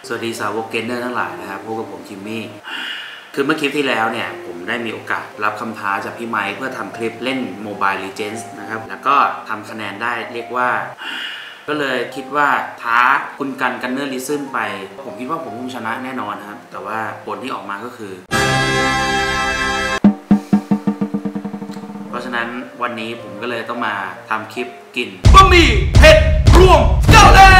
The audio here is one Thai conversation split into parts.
สวัสดีสาวกเกมเนอร์ทั้งหลายนะครับพบกับผมคิมมี่คือเมื่อคลิปที่แล้วเนี่ยผมได้มีโอกาสรับคำท้าจากพี่ไมค์เพื่อทำคลิปเล่น Mobile Legends นะครับแล้วก็ทำคะแนนได้เรียกว่าก็เลยคิดว่าท้าคุณกันเนอร์ลิซึนไปผมคิดว่าผมคงชนะแน่นอนครับแต่ว่าผลที่ออกมาก็คือเพราะฉะนั้นวันนี้ผมก็เลยต้องมาทำคลิปกินบะหมี่เผ็ดรวมเกาหลี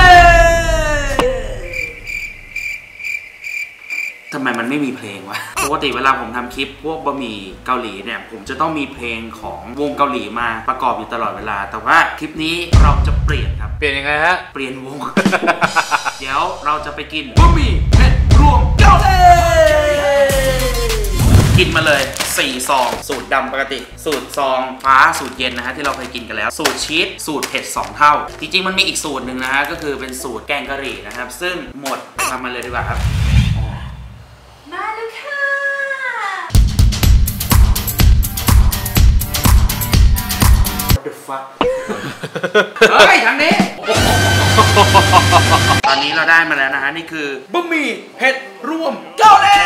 ทำไมมันไม่มีเพลงวะปกติเวลาผมทำคลิปพวกบะหมี่เกาหลีเนี่ยผมจะต้องมีเพลงของวงเกาหลีมาประกอบอยู่ตลอดเวลาแต่ว่าคลิปนี้เราจะเปลี่ยนครับเปลี่ยนยังไงฮะเปลี่ยนวง เดี๋ยวเราจะไปกินบะหมี่เผ็ดรวมเกาหลีกินมาเลย4 ซองสูตรดำปกติสูตรซองฟ้าสูตรเย็นนะฮะที่เราเคยกินกันแล้วสูตรชีสสูตรเผ็ด2 เท่าจริงๆมันมีอีกสูตรหนึ่งนะฮะก็คือเป็นสูตรแกงกะหรี่นะครับซึ่งหมดทำมาเลยดีกว่าครับมาแล้วค่ะ The fuck เฮ้ยทางนี้ ตอนนี้เราได้มาแล้วนะฮะนี่คือบะหมี่เผ็ดรวมเกาหลี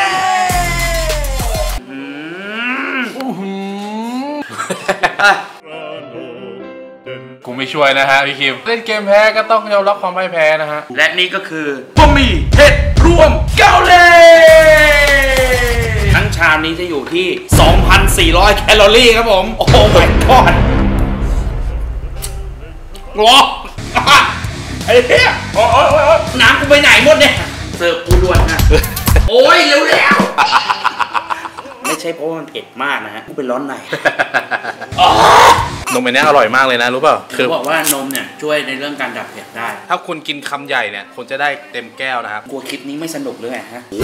กูไม่ช่วยนะฮะพี่คิมเล่นเกมแพ้ก็ต้องยอมรับความพ่ายแพ้นะฮะและนี่ก็คือบะหมี่เผ็ดรวมเกาหลีทั้งชามนี้จะอยู่ที่ 2,400 แคลอรี่ครับผมโอ้ my god ว้าวไอ้เหี้ยโอ้ยน้ำกูไปไหนหมดเนี่ยเสิร์ฟกูด่วนนะโอ้ยเร็วแล้วไม่ใช่เพราะมันเผ็ดมากนะฮะกูเป็นร้อนในนมอันนี้อร่อยมากเลยนะรู้เปล่าคือบอกว่านมเนี่ยช่วยในเรื่องการดับเผ็ดได้ถ้าคุณกินคำใหญ่เนี่ยคุณจะได้เต็มแก้วนะครับกลัวคลิปนี้ไม่สนุกเลยฮะ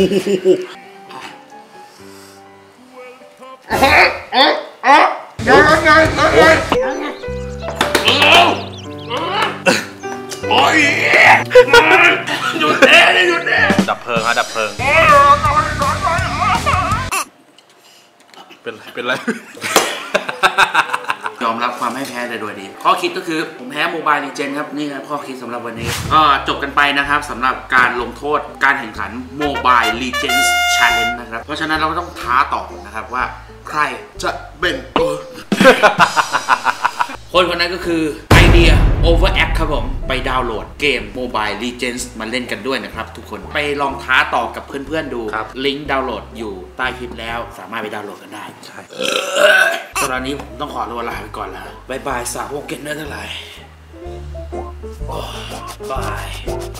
โอ้ยหยุดแน่เลยหยุดแน่ดับเพลิงฮะดับเพลิงเป็นไรยอมรับความให้แพ้แต่โดยดีข้อคิดก็คือผมแพ้ Mobile Legends ครับนี่ครับข้อคิดสำหรับวันนี้ก็จบกันไปนะครับสำหรับการลงโทษการแข่งขัน Mobile Legends Challenge นะครับเพราะฉะนั้นเราก็ต้องท้าต่อนะครับว่าใครจะเป็นคนคนนั้นก็คือไอเดีย Overact ครับผมไปดาวน์โหลดเกม Mobile Legends มาเล่นกันด้วยนะครับทุกคนไปลองท้าต่อกับเพื่อนๆดูลิงก์ดาวน์โหลดอยู่ใต้คลิปแล้วสามารถไปดาวน์โหลดกันได้ใช่ตอนนี้ผมต้องขอตัวลาไปก่อนแล้วบ๊ายบายสาวกเกมเนอร์ทั้งหลายบาย